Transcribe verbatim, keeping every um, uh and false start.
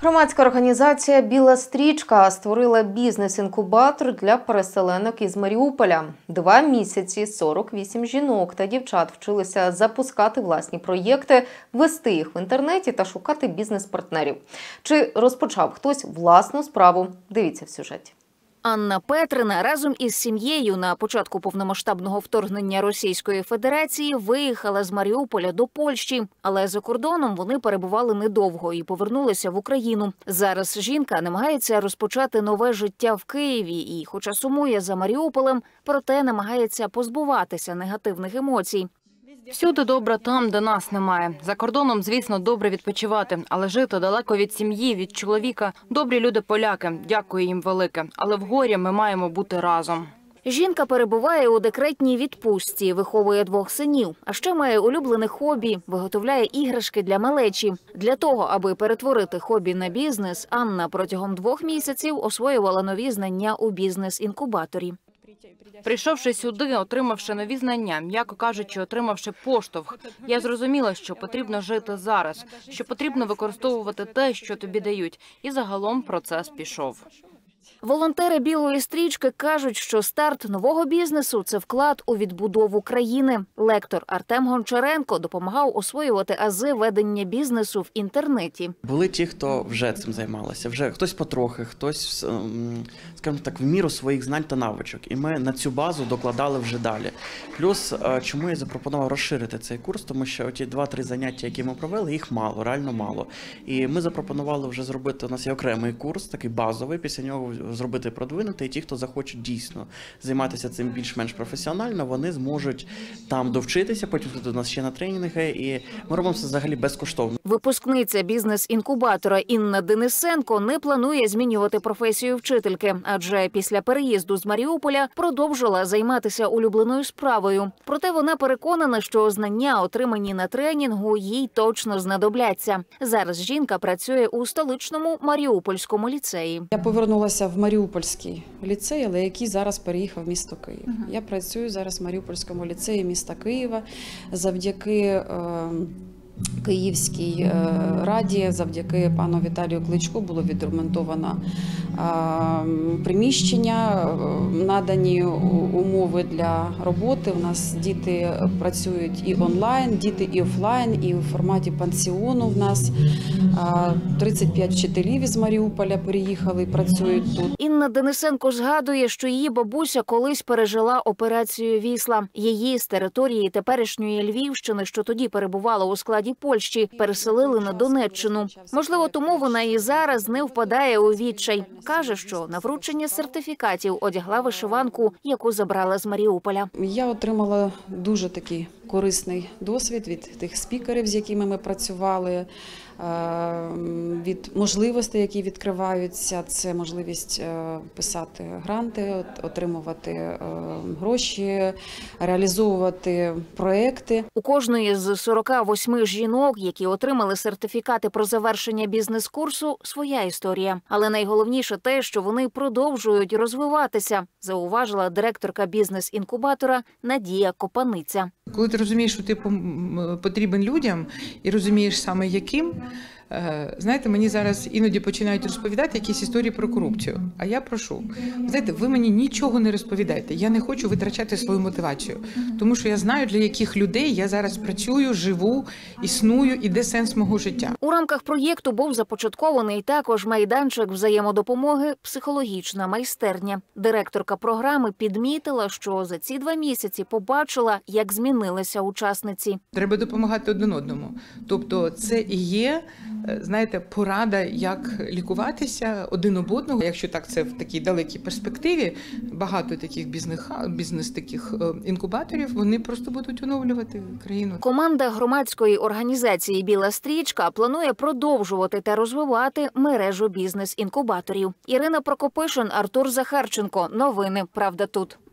Громадська організація «Біла стрічка» створила бізнес-інкубатор для переселенок із Маріуполя. Два місяці сорок вісім жінок та дівчат вчилися запускати власні проєкти, вести їх в інтернеті та шукати бізнес-партнерів. Чи розпочав хтось власну справу? Дивіться в сюжеті. Анна Петрина разом із сім'єю на початку повномасштабного вторгнення Російської Федерації виїхала з Маріуполя до Польщі. Але за кордоном вони перебували недовго і повернулися в Україну. Зараз жінка намагається розпочати нове життя в Києві і, хоча сумує за Маріуполем, проте намагається позбуватися негативних емоцій. Всюди добре там, де нас немає. За кордоном, звісно, добре відпочивати, але жити далеко від сім'ї, від чоловіка. Добрі люди поляки, дякую їм велике. Але в горі ми маємо бути разом. Жінка перебуває у декретній відпустці, виховує двох синів. А ще має улюблене хобі – виготовляє іграшки для малечі. Для того, аби перетворити хобі на бізнес, Анна протягом двох місяців освоювала нові знання у бізнес-інкубаторі. Прийшовши сюди, отримавши нові знання, м'яко кажучи, отримавши поштовх, я зрозуміла, що потрібно жити зараз, що потрібно використовувати те, що тобі дають. І загалом процес пішов. Волонтери «Білої стрічки» кажуть, що старт нового бізнесу – це вклад у відбудову країни. Лектор Артем Гончаренко допомагав освоювати ази ведення бізнесу в інтернеті. Були ті, хто вже цим займалися, вже хтось потрохи, хтось, скажімо так, в міру своїх знань та навичок. І ми на цю базу докладали вже далі. Плюс, чому я запропонував розширити цей курс, тому що ті два-три заняття, які ми провели, їх мало, реально мало. І ми запропонували вже зробити, у нас є окремий курс, такий базовий, після нього зробити продвинутий, і ті, хто захочуть дійсно займатися цим більш-менш професіонально, вони зможуть там довчитися, потім тут у нас ще на тренінги, і ми робимо це взагалі безкоштовно. Випускниця бізнес-інкубатора Інна Денисенко не планує змінювати професію вчительки, адже після переїзду з Маріуполя продовжила займатися улюбленою справою. Проте вона переконана, що знання, отримані на тренінгу, їй точно знадобляться. Зараз жінка працює у столичному Маріупольському ліцеї. Я повернулася в Маріупольський ліцей, але який зараз переїхав в місто Київ. Uh-huh. Я працюю зараз в Маріупольському ліцеї міста Києва завдяки е, Київській е, раді, завдяки пану Віталію Кличку було відремонтовано е, приміщення, е, надані умови для роботи. У нас діти працюють і онлайн, діти і офлайн, і у форматі пансіону в нас. тридцять п'ять вчителів із Маріуполя переїхали і працюють тут. Інна Денисенко згадує, що її бабуся колись пережила операцію «Вісла». Її з території теперішньої Львівщини, що тоді перебувала у складі Польщі, переселили на Донеччину. Можливо, тому вона і зараз не впадає у відчай. Каже, що на вручення сертифікатів одягла вишиванку, яку забрала з Маріуполя. Я отримала дуже такий корисний досвід від тих спікерів, з якими ми працювали, від можливостей, які відкриваються. Це можливість писати гранти, отримувати гроші, реалізовувати проекти. У кожної з сорока восьми жінок, які отримали сертифікати про завершення бізнес-курсу, своя історія. Але найголовніше те, що вони продовжують розвиватися, зауважила директорка бізнес-інкубатора Надія Копаниця. Коли ти розумієш, що ти потрібен людям і розумієш саме яким, знаєте, мені зараз іноді починають розповідати якісь історії про корупцію. А я прошу, знаєте, ви мені нічого не розповідайте. Я не хочу витрачати свою мотивацію. Тому що я знаю, для яких людей я зараз працюю, живу, існую і де сенс мого життя. У рамках проєкту був започаткований також майданчик взаємодопомоги «Психологічна майстерня». Директорка програми підмітила, що за ці два місяці побачила, як змінилися учасниці. Треба допомагати один одному. Тобто це і є, знаєте, порада, як лікуватися один об одного. Якщо так, це в такій далекій перспективі, багато таких бізнес, бізнес таких інкубаторів, вони просто будуть оновлювати країну. Команда громадської організації «Біла стрічка» планує продовжувати та розвивати мережу бізнес-інкубаторів. Ірина Прокопишин, Артур Захарченко. Новини «Правда тут».